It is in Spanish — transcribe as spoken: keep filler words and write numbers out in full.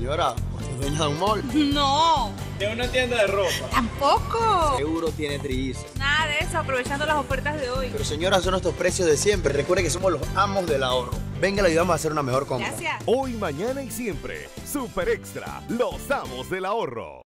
Señora, ¿usted es dueña de un mall? No. De una tienda de ropa. Tampoco. Seguro tiene trillizos. Nada de eso, aprovechando las ofertas de hoy. Pero señora, son nuestros precios de siempre. Recuerde que somos los amos del ahorro. Venga, le ayudamos a hacer una mejor compra. Gracias. Hoy, mañana y siempre. Super Extra, los amos del ahorro.